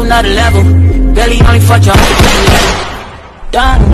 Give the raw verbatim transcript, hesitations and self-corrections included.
nother level. Barely only fucked your whole level. Done.